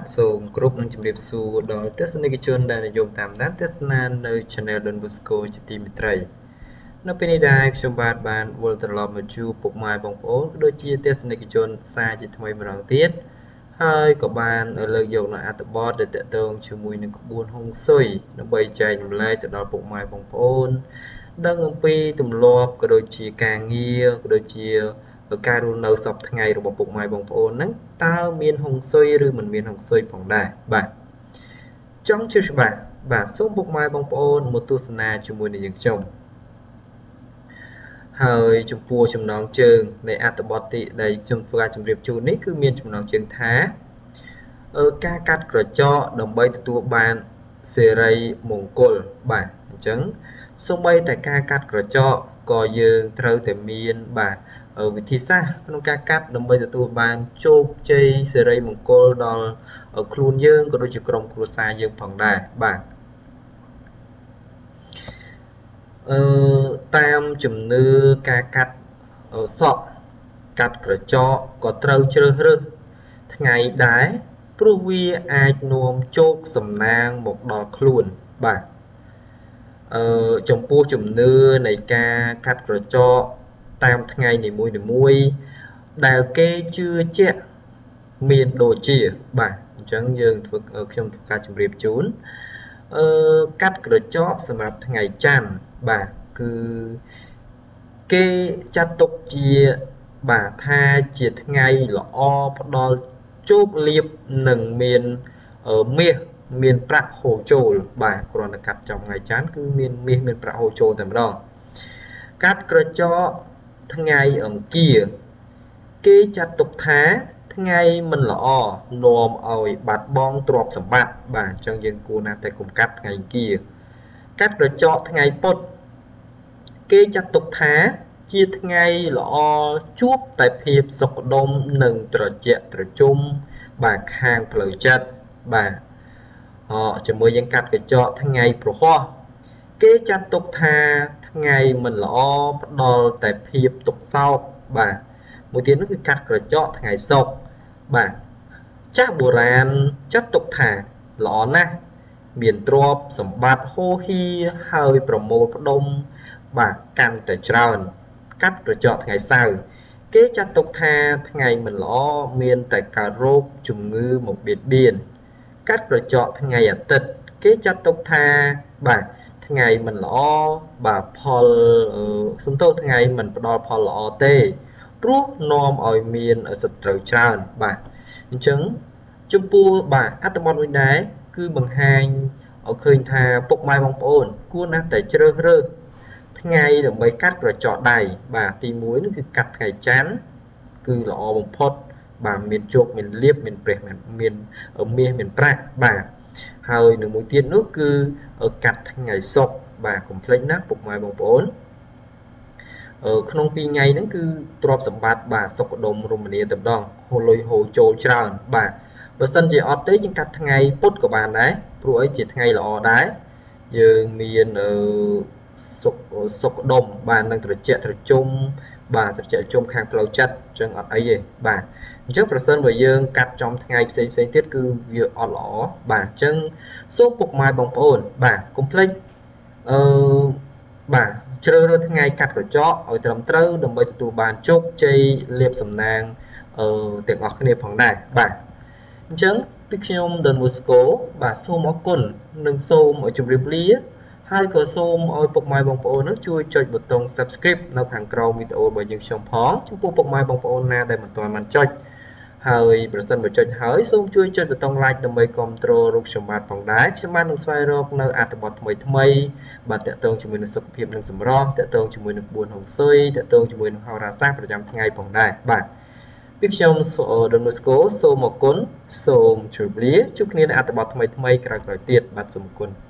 សូមគោរពនឹងជម្រាបសួរដល់ទស្សនិកជនដែលនិយមតាមដានទស្សនានៅ Channel Don Bosco ជាទីមេត្រីនៅពេលនេះដែរខ្ញុំបាទបានវិលត្រឡប់មកជួបពុកម៉ែបងប្អូនក៏ដូចជាទស្សនិកជនសារជាថ្មីម្ដងទៀតហើយក៏បានលើកយកនៅអត្ថបទដែលទាក់ទងជាមួយនឹងក្បួនហុងស៊ុយដើម្បីចែករំលែកទៅដល់ពុកម៉ែបងប្អូនដឹងអំពីទម្លាប់ក៏ដូចជាការងារក៏ដូចជាការរស់នៅសពថ្ងៃរបស់ពុកម៉ែបងប្អូនហ្នឹងតើមានហុងស៊ុយឬមិនមានហុងស៊ុយផងដែរបាទចង់ជឿច្បាស់បាទសូមពុកម៉ែបងប្អូនមកទស្សនាជាមួយនឹងយើងខ្ញុំហើយចំពោះចំណងជើងនៃអត្ថបទទីដែលខ្ញុំធ្វើការជម្រាបជូននេះគឺមានចំណងជើងថាការកាត់ក្រចកដើម្បីទទួលបានសេរីមង្គលបាទអញ្ចឹងសូម្បីតែការកាត់ក្រចកក៏យើងត្រូវតែមានបាទវិធីសាស្ត្រក្នុងការកាត់ដើម្បីទទួលបានជោគជ័យសេរីមង្គលដល់ខ្លួនយើងក៏ដូចជាក្រុមគ្រួសារយើងផងដែរបាទតាមជំនឿការកាត់សក់កាត់ក្រចកក៏ត្រូវជ្រើសរើសថ្ងៃដែរព្រោះវាអាចនាំជោគសំណាងមកដល់ខ្លួនបាទចំពោះជំនឿនៃការកាត់ក្រចកតាមថ្ងៃនីមួយៗដែលគេជឿជាក់មានដូចជាបាទអញ្ចឹងយើងខ្ញុំធ្វើការជម្រាបជូនកាត់ក្រចកសម្រាប់ថ្ងៃច័ន្ទបាទគឺគេចាត់ទុកជាបាទថាជាថ្ងៃល្អផ្ដល់ជោគលាភនិងមានមាសមានប្រាក់ហូរចូលបាទគ្រាន់តែកាត់ចំថ្ងៃច័ន្ទគឺមានមាសមានប្រាក់ហូរចូលតែម្ដងកាត់ក្រចកថ្ងៃអង្គារគេចាត់ទុកថាថ្ងៃមិនល្អនាំឲ្យបាត់បង់ទ្រព្យសម្បត្តិបាទអញ្ចឹងយើងគួរណាស់តែកុំកាត់ថ្ងៃអង្គារកាត់ក្រចកថ្ងៃពុធគេចាត់ទុកថាជាថ្ងៃល្អជួបតែភាពសុខដុមនិងត្រជាក់ត្រជុំបាទខាងផ្លូវចិត្តបាទជាមួយយើងកាត់ក្រចកថ្ងៃព្រហស្បតិ៍គេចាត់ទុកថាថ្ងៃមិនល្អផ្ដល់តែភាពទុក្ខសោកបាទមួយទៀតនោះគឺកាត់ក្រចកថ្ងៃសុក្របាទចាស់បុរាណចាត់ទុកថាល្អណាស់មានទ្រព្យសម្បត្តិហូរហៀហើយប្រមូលផ្ដុំបាទកាន់តែច្រើនកាត់ក្រចកថ្ងៃសៅរ៍គេចាត់ទុកថាថ្ងៃមិនល្អមានតែកើតរោគជំងឺមកបៀតបៀនកាត់ក្រចកថ្ងៃអាទិត្យគេចាត់ទុកថាបាទថ្ងៃមិនល្អបាទផលសំទោសថ្ងៃមិនផ្ដល់ផលល្អទេព្រោះនាំឲ្យមានសត្រូវច្រើនបាទអញ្ចឹងចំពោះបាទអត្ថបទមួយដែរគឺបង្ហាញឲ្យឃើញថាពុកម៉ែបងប្អូនគួរណាស់តែជ្រើសរើសថ្ងៃដើម្បីកាត់ក្រចកដៃបាទទី1នោះគឺកាត់ថ្ងៃច័ន្ទគឺល្អបំផុតបាទមានជោគមានលាភមានព្រះមានមាសមានប្រាក់បាទហើយនឹងមួយទៀតនោះគឺកាត់ថ្ងៃសុក្របាទកុំភ្លេចណាពុកម៉ែបងប្អូនក្នុង2ថ្ងៃហ្នឹងគឺទ្រព្យសម្បត្តិបាទសុខដុមរមនាតែម្ដងហូរលុយហូរចូលច្រើនបាទបើសិនជាអត់ទេយើងកាត់ថ្ងៃពុធក៏បានដែរព្រោះអីជាថ្ងៃល្អដែរយើងមានសុខដុមបាទនឹងត្រជាក់ត្រជុំបាទត្រជាក់ត្រជុំខាងផ្លូវចិត្តអញ្ចឹងអត់អីទេបាទអញ្ចឹងប្រសិនបើយើងកាត់ចំថ្ងៃផ្សេងទៀតគឺវាអត់ល្អបាទអញ្ចឹងសូមពុកម៉ែបងប្អូនបាទកុំភ្លេចបាទជ្រើសរើសថ្ងៃកាត់ក្រចកឲ្យត្រឹមត្រូវដើម្បីទទួលបានជោគជ័យលាភសំណាងទាំងអស់គ្នាផងដែរបាទអញ្ចឹងពីខ្ញុំ Don Bosco បាទសូមអរគុណនិងសូមជម្រាបលាហើយក៏សូមឲ្យពុកម៉ែបងប្អូននោះជួយចុចប៊ូតុង Subscribe នៅខាងក្រោមវីដេអូរបស់យើងខ្ញុំផងចំពោះពុកម៉ែបងប្អូនណាដែលមិនទាន់បានចុចហើយប្រសិនបើចុចហើយសូមជួយចុចប៊ូតុង Like ដើម្បីគាំទ្ររូបខ្ញុំបាទផងដែរខ្ញុំបាននឹងស្វែងរកនៅអត្ថបទថ្មីបាទតាក់ទងជាមួយនឹងសុខភាពនិងសម្រស់តាក់ទងជាមួយនឹងក្បួនហុងស៊ុយតាក់ទងជាមួយនឹងហោរាសាស្ត្រប្រចាំថ្ងៃផងដែរបាទពីខ្ញុំ Don Bosco សូមអរគុណសូមជម្រាបលាជួបគ្នានៅអត្ថបទថ្មីក្រោយៗទៀតបាទសូមអរគុណ